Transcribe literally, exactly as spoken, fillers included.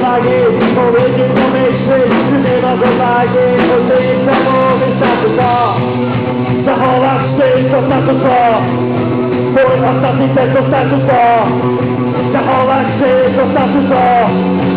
uwagi, powiedzieć co myślisz, czy nie masz odwagi, bo ty nic nie mówisz, na to co zachowasz ty, to na to co mój ostatni tekst, to na to co zachowasz ty, to na to co